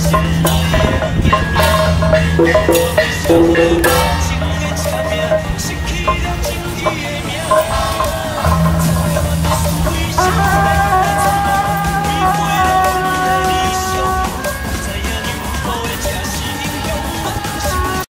情的差别，失去了情义的命。